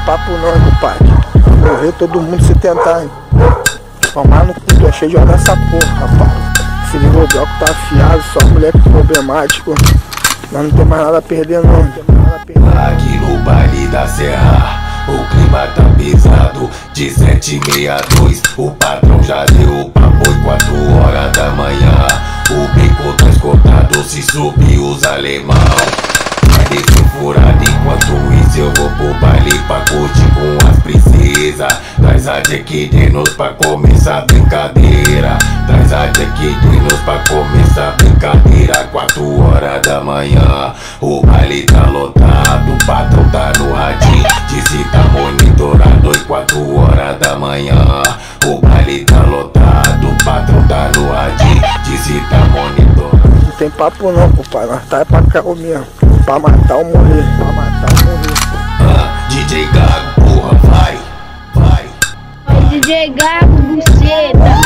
papo não, hein, compadre. Vai morrer todo mundo se tentar, hein. Tomar no cu, tu é cheio de olhar essa porra, rapaz. Se liga, o bloco tá afiado, só moleque problemático. Nós não tem mais nada a perder, não. Aqui no baile da Serra, o clima tá pesado. De 7h62, o patrão já deu o papo. 4 horas da manhã, o bico tá escotado. Se subir os alemão, vai descer furado. Enquanto isso eu vou pro baile pra curtir com as princesas. Traz a Jack Daniels pra começar a brincadeira. Traz a Jack Daniels pra começar a brincadeira. 4 horas da manhã, o baile tá lotado. O patrão tá no radinho, disse tá monitorado. 4 horas da manhã, o baile tá lotado. O patrão tá no radinho, disse tá monitorado. Não tem papo não, compadre. Nós tá é pra carro mesmo. Pra matar ou morrer. Pra matar ou morrer. DJ Gago, porra, vai, vai. DJ Gago, buceta.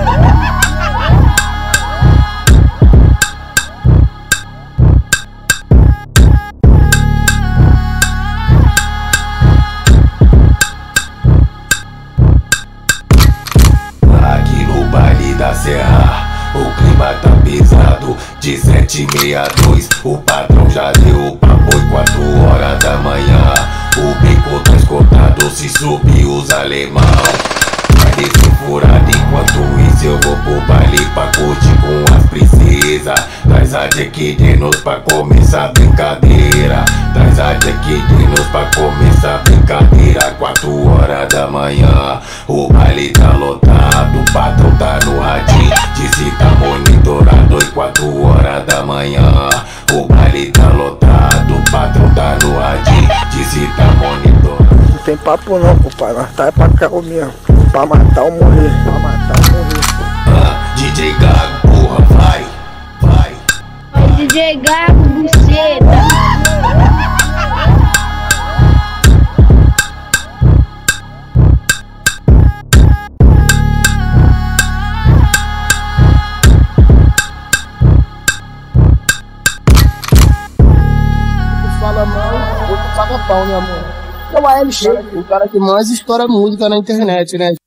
Aqui no baile da Serra, o clima tá pesado. De 7h62, o patrão já deu o papo. 4 horas da manhã, o bico tá escotado. Se subir os alemão, vai descer furado. Enquanto isso eu vou pro baile pra curtir com as princesas. Traz a Jack Daniels pra começar a brincadeira. Traz a Jack Daniels pra começar a brincadeira. 4 horas da manhã, o baile tá lotado. O patrão tá no radinho, disse tá monitorado. 4 horas da manhã, o baile tá lotado. O patrão tá no radinho, disse tá monitorado. Não tem papo não, compadre. Nós tá é pra carro mesmo. Pra matar ou morrer. Pra matar ou morrer. DJ Gago, porra, vai, vai. DJ Gago, buceta. Fala mal, outro paga pau, né, amor? É o AL Sheik, o cara que mais estoura música na internet, né?